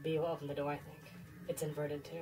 B will open the door, I think. It's inverted too.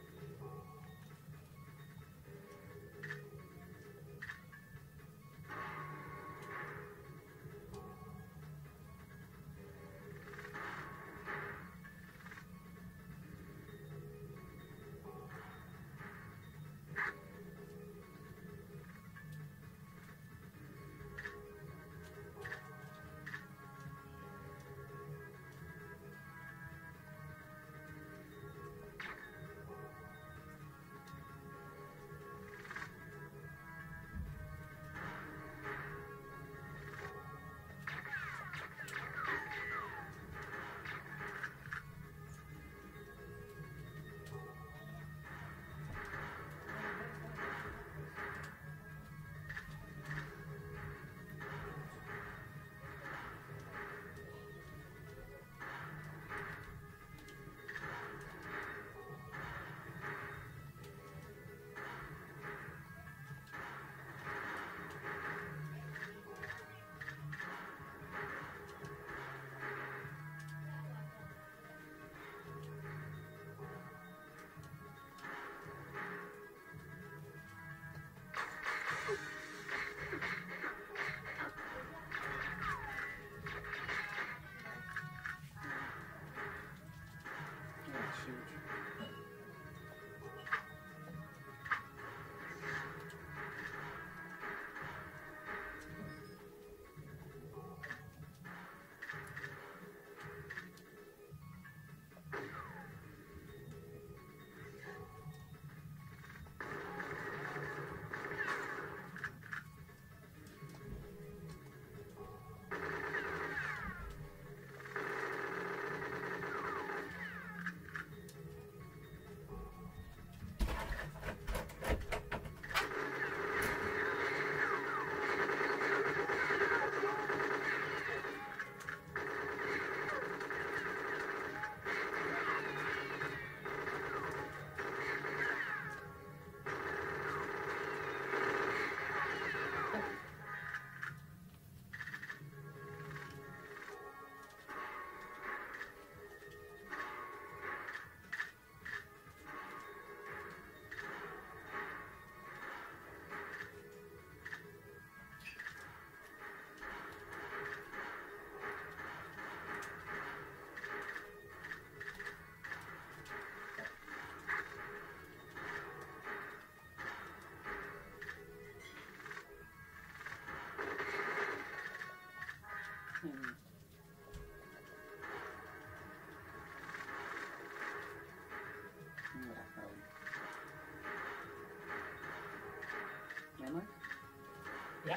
Yeah.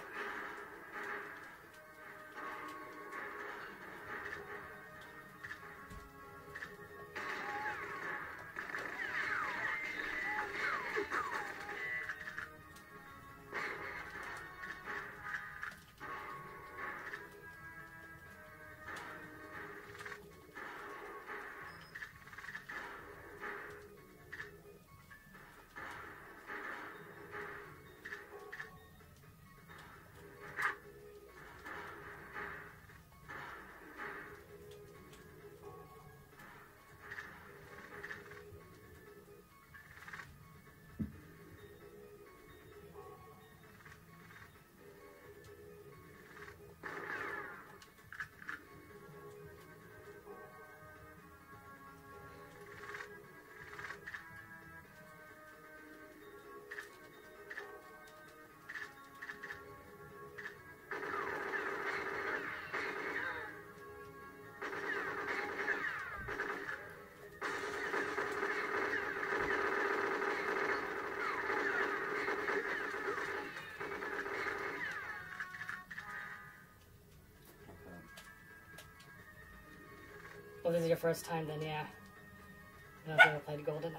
Well, this is your first time then, yeah. I don't know if you ever played Goldeneye.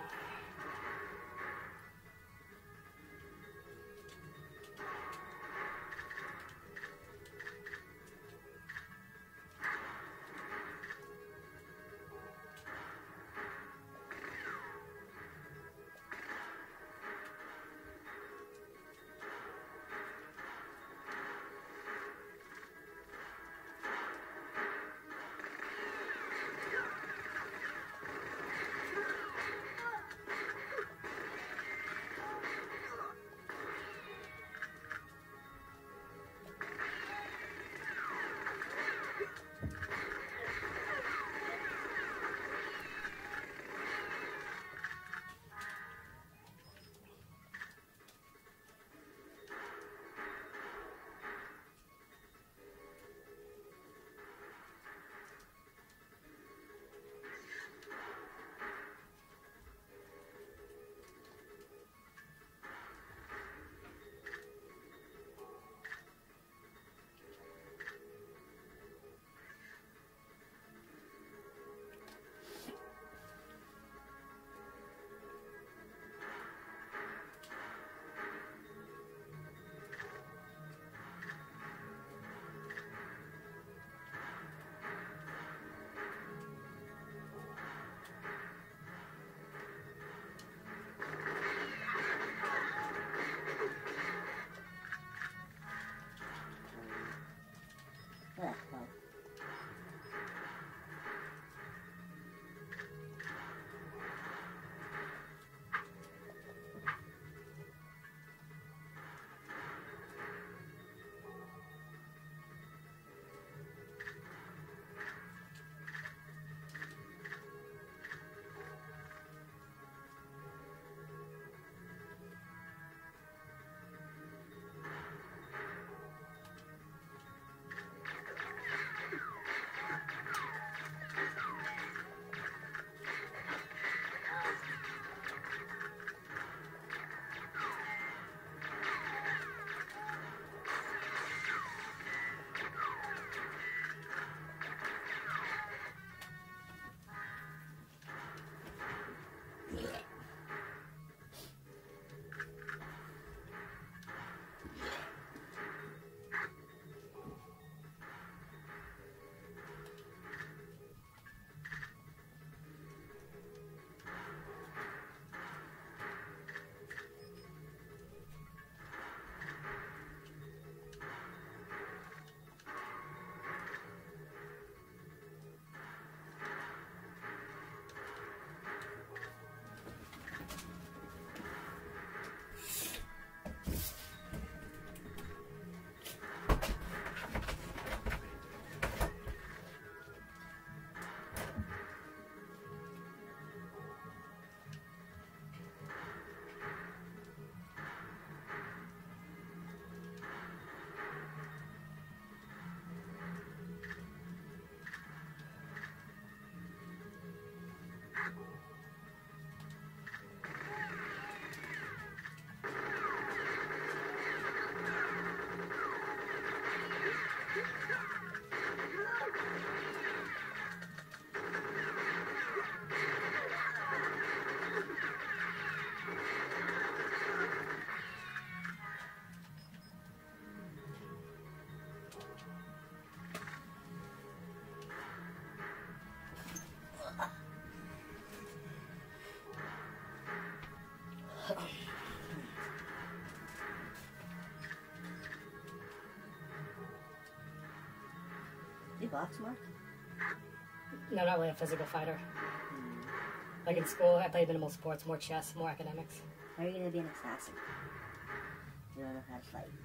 you box, Mark? No, not really a physical fighter. Hmm. Like in school, I played minimal sports, more chess, more academics. How are you gonna be an assassin? You don't know how to fight.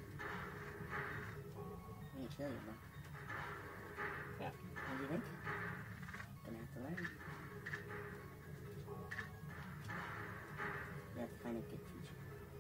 I'm gonna kill you, bro. Yeah. What do you think? Gonna have to learn. You have to find a good teacher.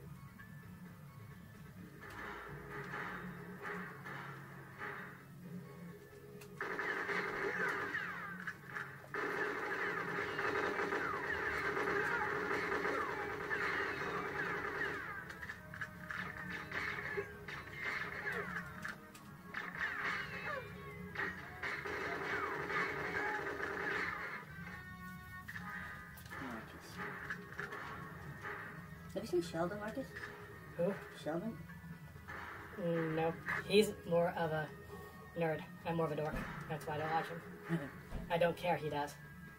Marcus. Have you seen Sheldon, Marcus? Who? Sheldon? No. He's more of a nerd. I'm more of a dork. That's why I don't watch him. I don't care, he does.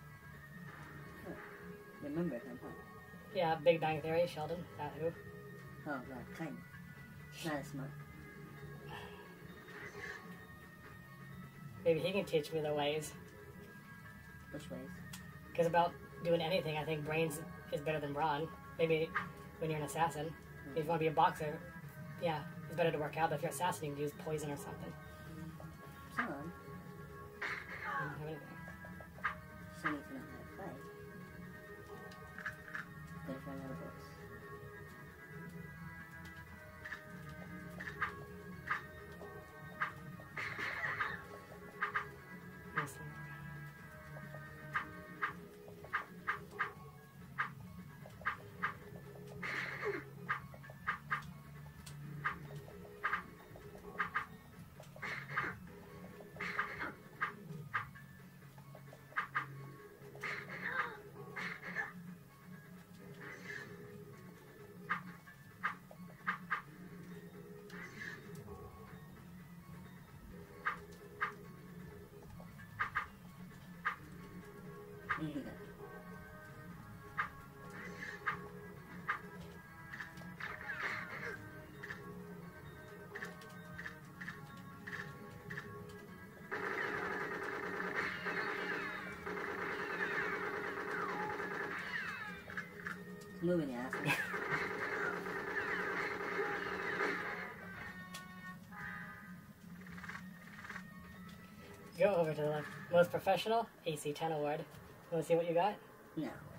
Remember him, huh? Yeah, Big Bang Theory, Sheldon, that who? Oh, well, kind of. Not as smart. Maybe he can teach me the ways. Which ways? Because about doing anything, I think brains is better than brawn. Maybe when you're an assassin. If you want to be a boxer, yeah, it's better to work out. But if you're an assassin, you can use poison or something. Some. I don't have anything. Just need to know how to fight. Good for another books. Yes, Moving, you asshole. Go over to the most professional AC10 award. Want to see what you got? No.